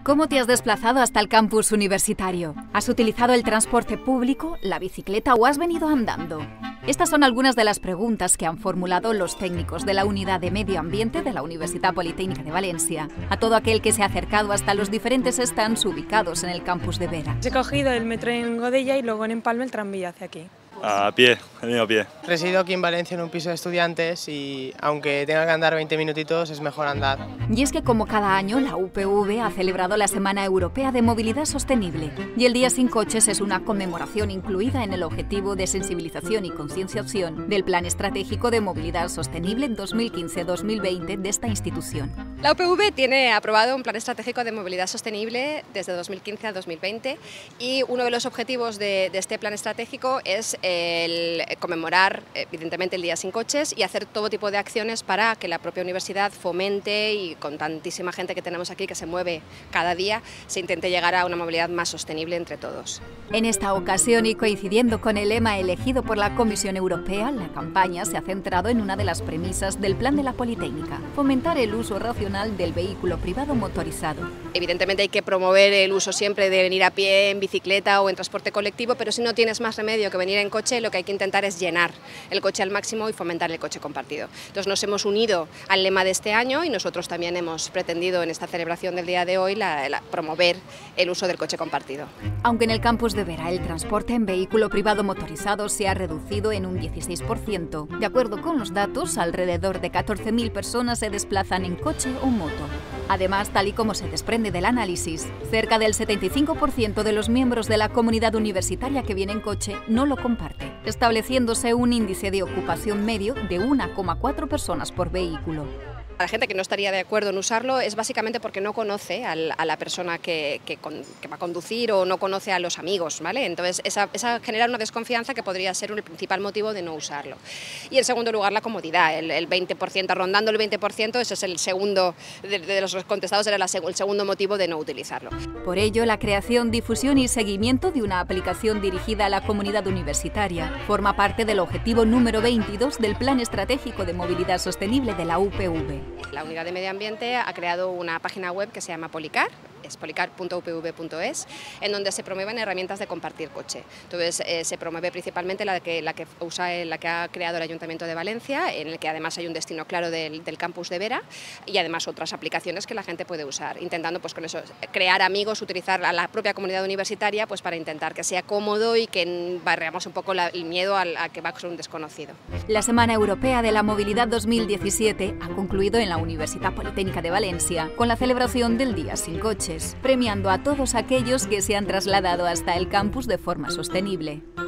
¿Cómo te has desplazado hasta el campus universitario? ¿Has utilizado el transporte público, la bicicleta o has venido andando? Estas son algunas de las preguntas que han formulado los técnicos de la Unidad de Medio Ambiente de la Universitat Politécnica de Valencia a todo aquel que se ha acercado hasta los diferentes stands ubicados en el campus de Vera. He cogido el metro en Godella y luego en Empalme el tranvía hacia aquí. A pie, he venido a pie. Resido aquí en Valencia en un piso de estudiantes y aunque tenga que andar 20 minutitos es mejor andar. Y es que como cada año la UPV ha celebrado la Semana Europea de Movilidad Sostenible y el Día Sin Coches es una conmemoración incluida en el objetivo de sensibilización y concienciación del Plan Estratégico de Movilidad Sostenible 2015-2020 de esta institución. La UPV tiene aprobado un Plan Estratégico de Movilidad Sostenible desde 2015 a 2020 y uno de los objetivos de este plan estratégico es el conmemorar evidentemente el Día Sin Coches y hacer todo tipo de acciones para que la propia universidad fomente y con tantísima gente que tenemos aquí que se mueve cada día se intente llegar a una movilidad más sostenible entre todos. En esta ocasión y coincidiendo con el lema elegido por la Comisión Europea, la campaña se ha centrado en una de las premisas del plan de la Politécnica, fomentar el uso racional del vehículo privado motorizado. Evidentemente hay que promover el uso siempre de venir a pie, en bicicleta o en transporte colectivo, pero si no tienes más remedio que venir en coche, lo que hay que intentar es llenar el coche al máximo y fomentar el coche compartido. Entonces nos hemos unido al lema de este año y nosotros también hemos pretendido en esta celebración del día de hoy promover el uso del coche compartido. Aunque en el campus de Vera el transporte en vehículo privado motorizado se ha reducido en un 16%, de acuerdo con los datos, alrededor de 14.000 personas se desplazan en coche o moto. Además, tal y como se desprende del análisis, cerca del 75% de los miembros de la comunidad universitaria que viene en coche no lo comparte, estableciéndose un índice de ocupación medio de 1,4 personas por vehículo. La gente que no estaría de acuerdo en usarlo es básicamente porque no conoce a la persona que va a conducir o no conoce a los amigos, ¿vale? Entonces esa genera una desconfianza que podría ser el principal motivo de no usarlo. Y en segundo lugar la comodidad, el 20%, rondando el 20%, ese es el segundo de los contestados, era el segundo motivo de no utilizarlo. Por ello, la creación, difusión y seguimiento de una aplicación dirigida a la comunidad universitaria forma parte del objetivo número 22 del Plan Estratégico de Movilidad Sostenible de la UPV. La Unidad de Medio Ambiente ha creado una página web que se llama Policar, es policar.upv.es, en donde se promueven herramientas de compartir coche. Entonces se promueve principalmente la que ha creado el Ayuntamiento de Valencia, en el que además hay un destino claro del campus de Vera y además otras aplicaciones que la gente puede usar, intentando pues con eso crear amigos, utilizar a la propia comunidad universitaria pues para intentar que sea cómodo y que barreamos un poco el miedo a que va a ser un desconocido. La Semana Europea de la Movilidad 2017 ha concluido en la Universitat Politécnica de Valencia con la celebración del Día Sin Coches, premiando a todos aquellos que se han trasladado hasta el campus de forma sostenible.